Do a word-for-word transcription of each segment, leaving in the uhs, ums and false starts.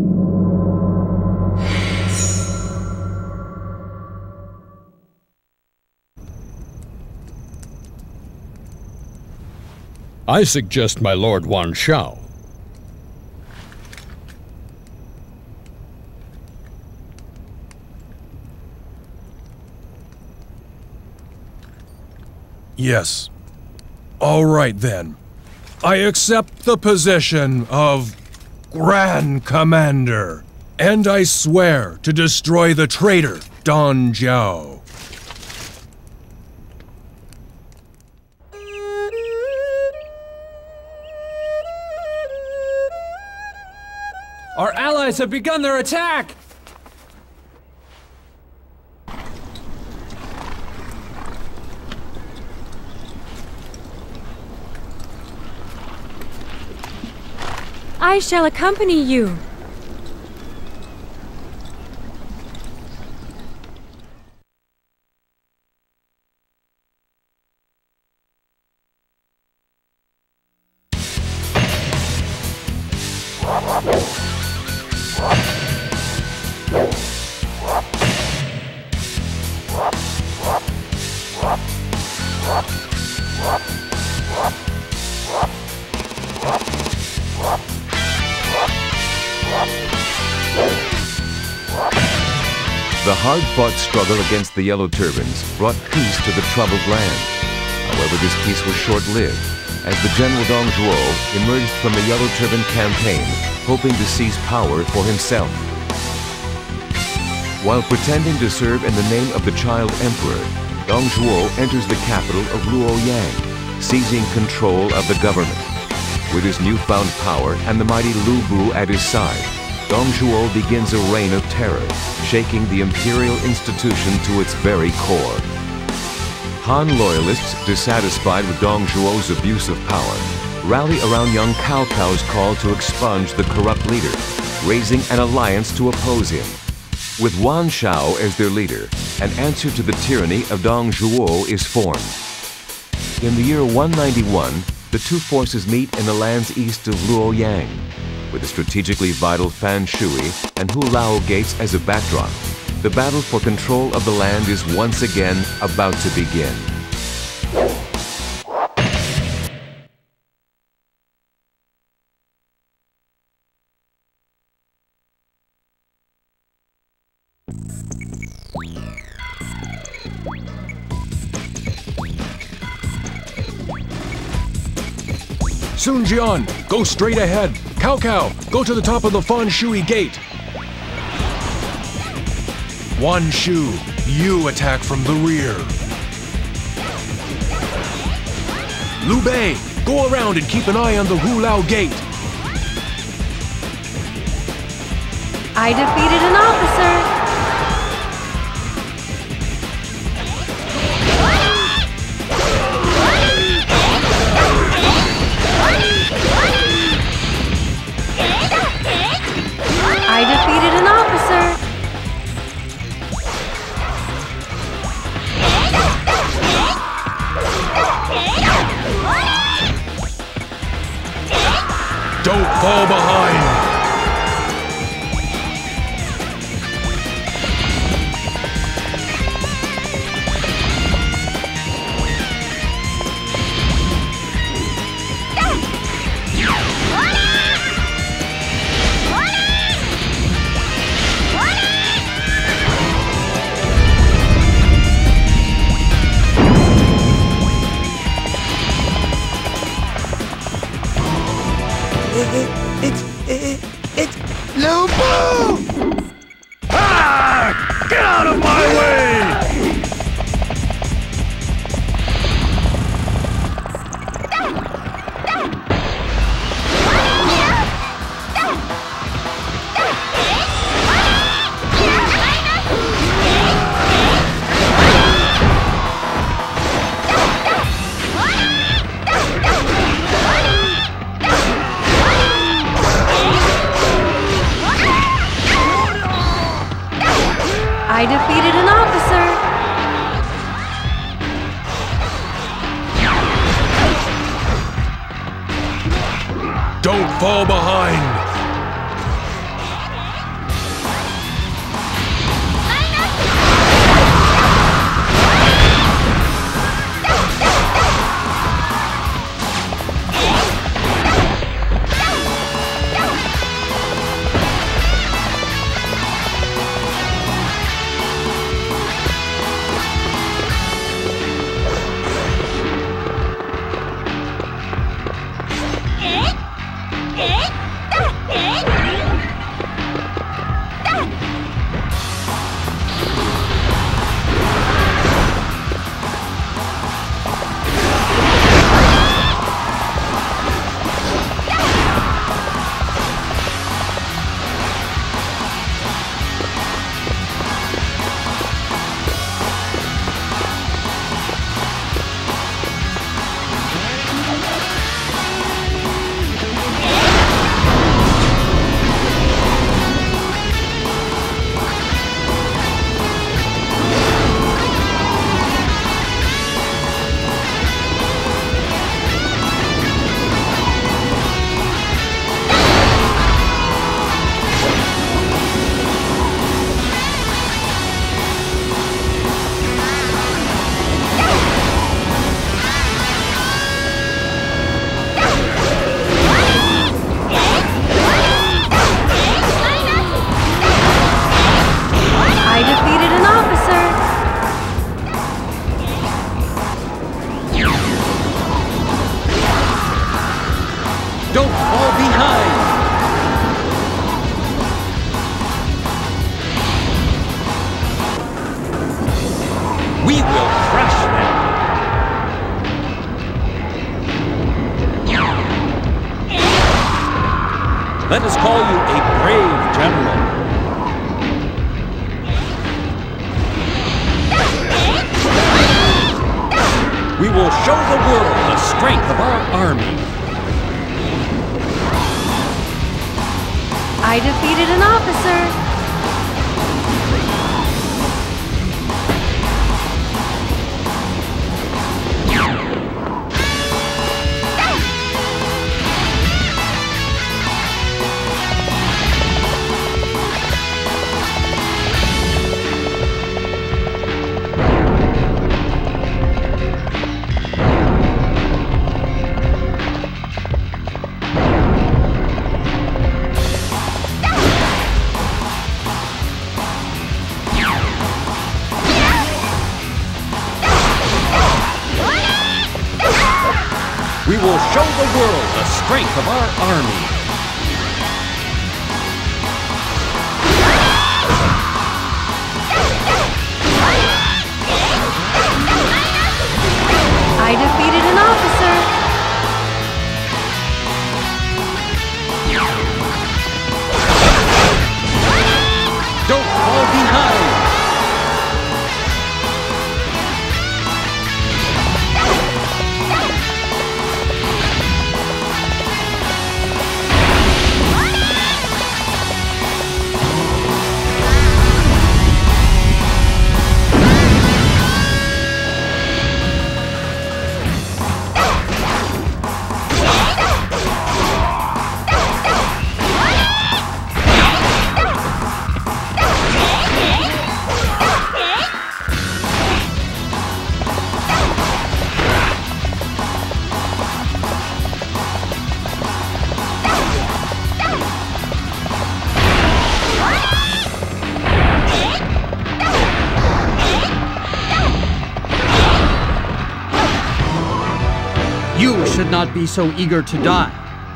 I suggest my Lord Wan Qiao. Yes. All right then. I accept the position of Grand Commander, and I swear to destroy the traitor Don Qiao. Our allies have begun their attack! I shall accompany you. The hard-fought struggle against the Yellow Turbans brought peace to the troubled land. However, this peace was short-lived, as the General Dong Zhuo emerged from the Yellow Turban campaign, hoping to seize power for himself. While pretending to serve in the name of the Child Emperor, Dong Zhuo enters the capital of Luoyang, seizing control of the government. With his newfound power and the mighty Lu Bu at his side, Dong Zhuo begins a reign of terror, shaking the imperial institution to its very core. Han loyalists, dissatisfied with Dong Zhuo's abuse of power, rally around young Cao Cao's call to expunge the corrupt leader, raising an alliance to oppose him. With Wan Qiao as their leader, an answer to the tyranny of Dong Zhuo is formed. In the year one ninety-one, the two forces meet in the lands east of Luoyang. With the strategically vital Fan Shui and Hu Lao gates as a backdrop, the battle for control of the land is once again about to begin. Sun Jian, go straight ahead. Cao Cao, go to the top of the Fan Shui gate. Wan Shu, you attack from the rear. Liu Bei, go around and keep an eye on the Hu Lao gate. I defeated an officer. I defeated an officer. Don't fall behind. It's, it, it's Lu Bu! Ah! Get out of my way! I defeated an officer. Don't fall behind. Let us call you a brave general. We will show the world the strength of our army. I defeated an officer. We will show the world the strength of our army. I defeated an officer. Don't fall behind. You should not be so eager to die.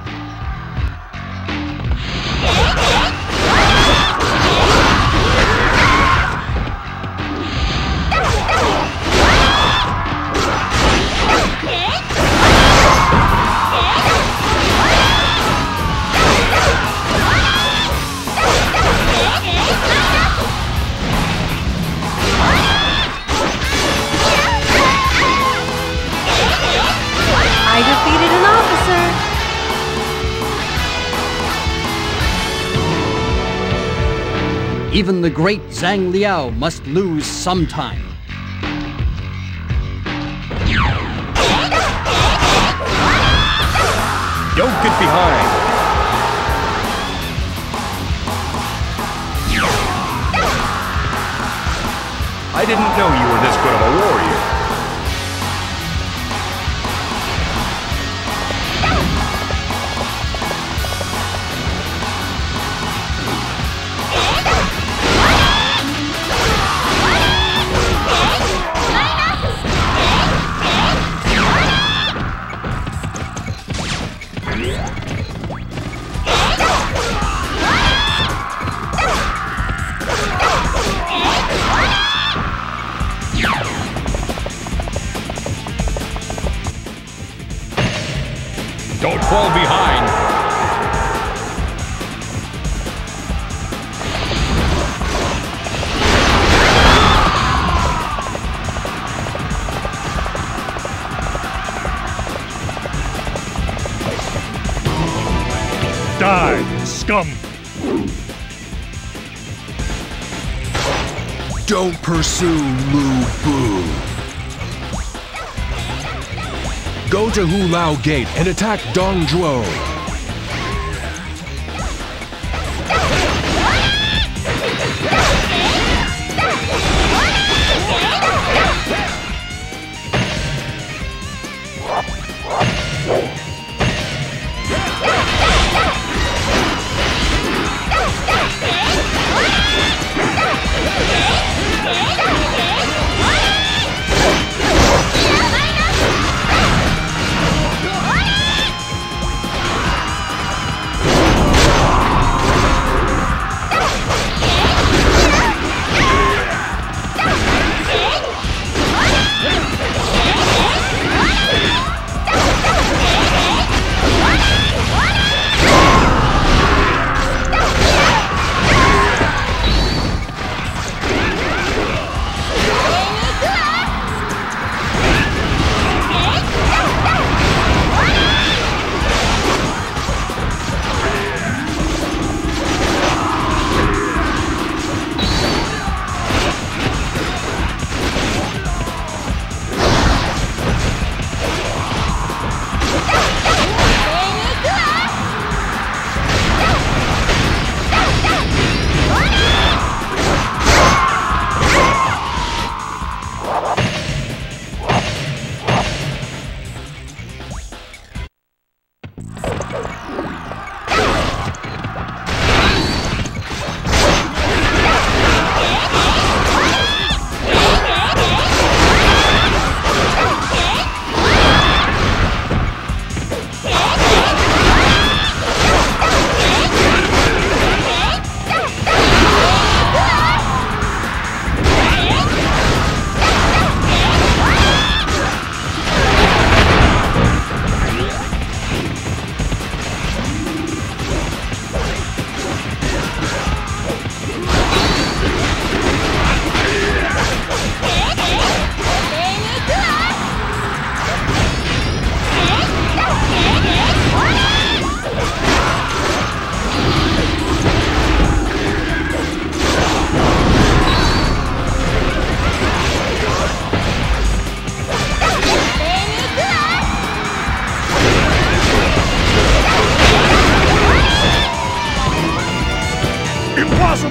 I defeated an officer. Even the great Zhang Liao must lose sometime. Don't get behind. I didn't know you were this good of a warrior. Don't fall behind. Die, scum! Don't pursue Lu Bu. Go to Hu Lao Gate and attack Dong Zhuo.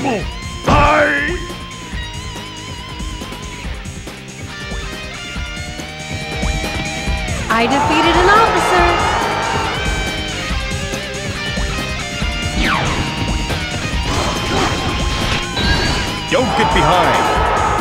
impossible! I... I defeated an officer! Don't get behind!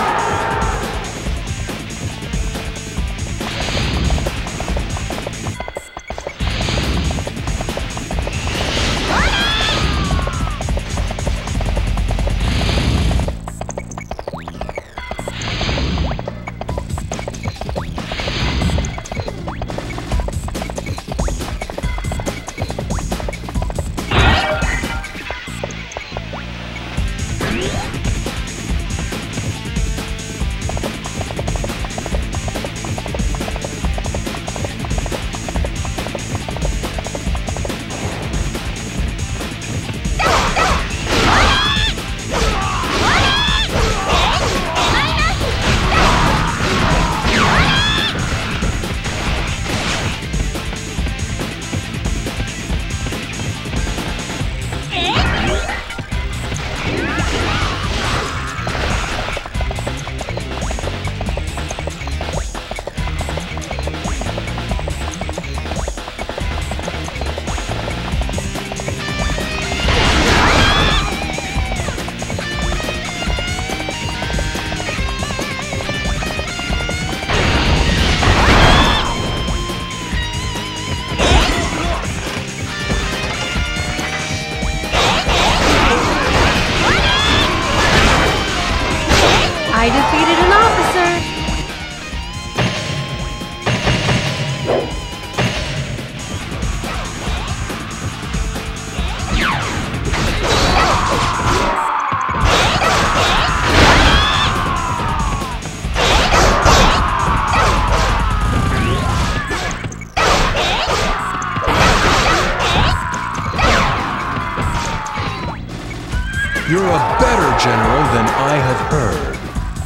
I defeated an officer! You're a better general than I have heard.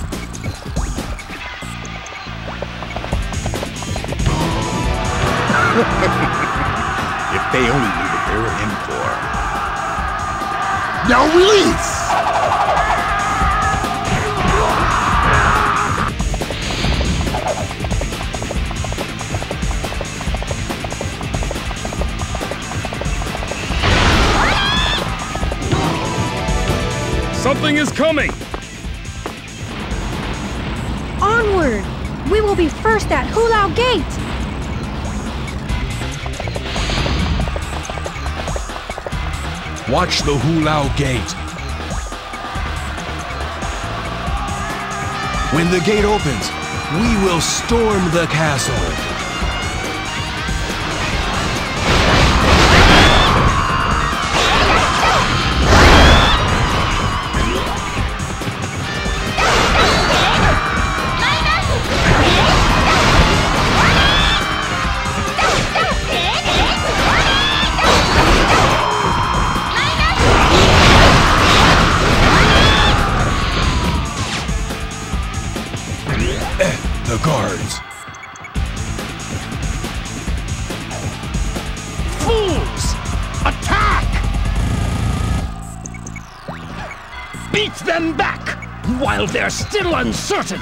If they only knew what they were in for. Now release! Something is coming! Onward! We will be first at Hulao Gate! Watch the Hulao Gate. When the gate opens, we will storm the castle. The guards. Fools! Attack! Beat them back while they're still uncertain.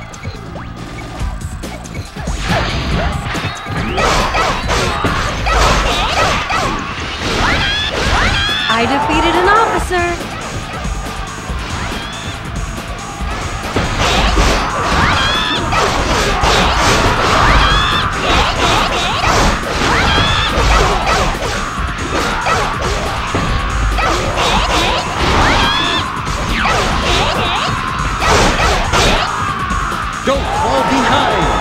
I defeated an officer! Don't fall behind!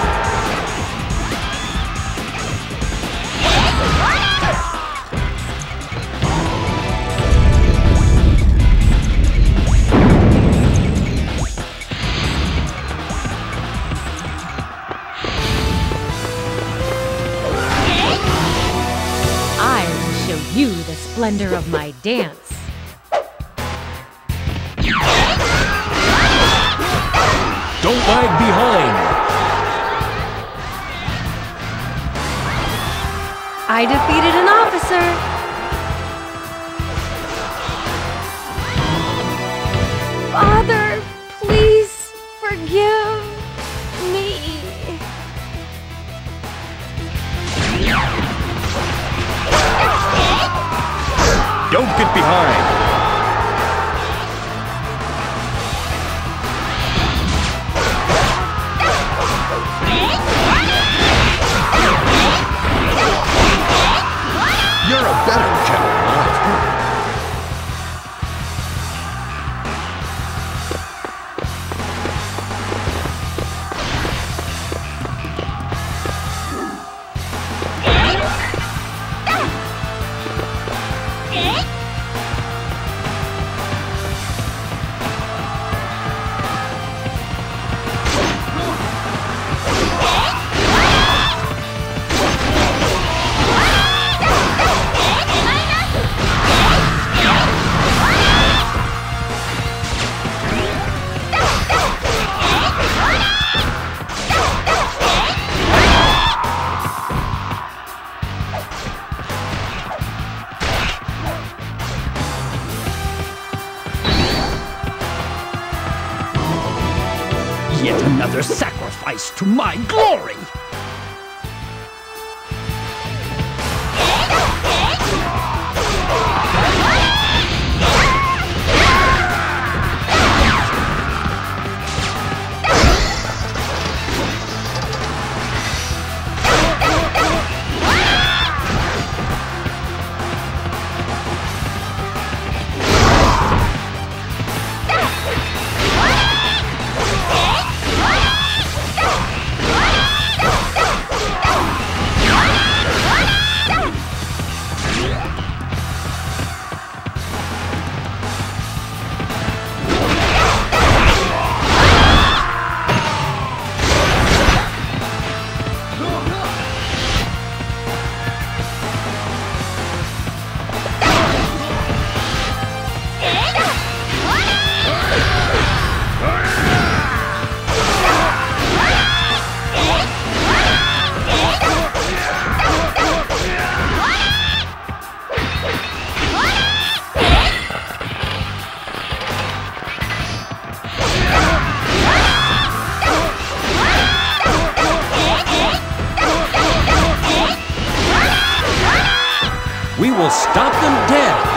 I will show you the splendor of my dance. Don't lag behind! I defeated an officer! Don't get behind! You're a better general. Yet another sacrifice to my glory! We will stop them dead!